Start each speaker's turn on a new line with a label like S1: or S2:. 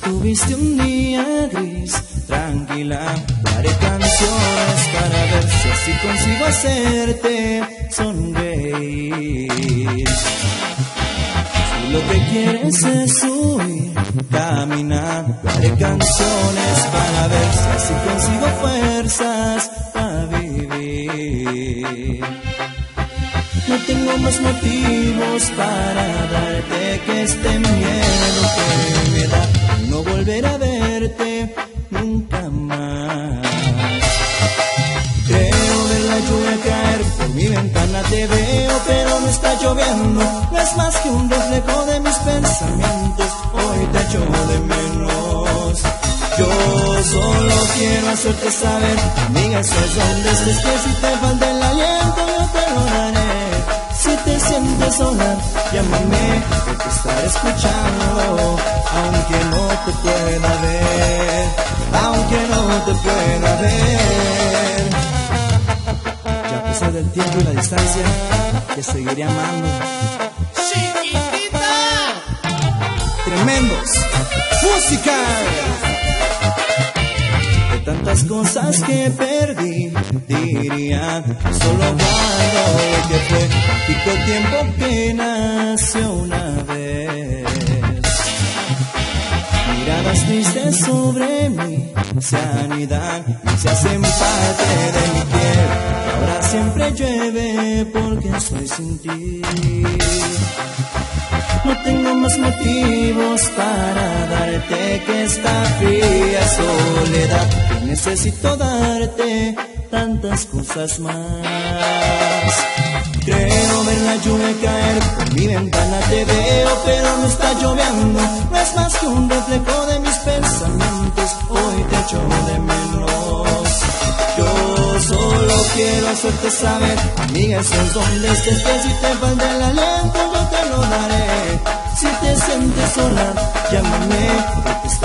S1: Tuviste un día gris, tranquila, haré canciones para ver si así consigo hacerte sonreír. Si lo que quieres es huir, caminar, haré canciones para ver si así consigo fuerzas para vivir. No tengo más motivos para darte que este miedo que me da no volver a verte nunca más. Creo ver la lluvia caer por mi ventana, te veo pero no está lloviendo. No es más que un reflejo de mis pensamientos, hoy te echo de menos. Yo solo quiero hacerte saber, amiga, esas donde estés, que si te falta el aliento yo te lo daré. Si te sientes sola, llámame, que te estaré escuchando, aunque no te pueda ver, aunque no te pueda ver. Ya a pesar del tiempo y la distancia, te seguiré amando.
S2: ¡Chiquitita!
S1: Tremendos, música. De tantas cosas que perdí, diría que solo guardo lo que fue pico tiempo que nació una vez. Miradas tristes sobre mí se anidan y se hacen parte de mi piel. Ahora siempre llueve porque estoy sin ti. No tengo más motivos para darte que esta fría soledad. Necesito darte tantas cosas más. Creo ver la lluvia caer por mi ventana, te veo pero no está lloviendo. No es más que un reflejo de mis pensamientos, hoy te echo de menos. Yo solo quiero hacerte saber, amiga, eso es donde estés, que si te falta el aliento yo te lo daré. Si te sientes sola, llámame, porque